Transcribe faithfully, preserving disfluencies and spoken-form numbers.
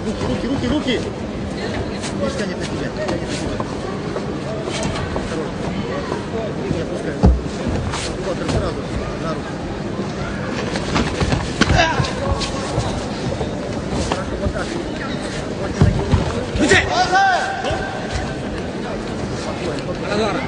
Руки, руки, руки, руки! Миш тянет на тебя. Тянет на тебя. Осторожно. Не опускай. Квадр сразу. На руку. Хорошо, пока. Спокойно, спокойно.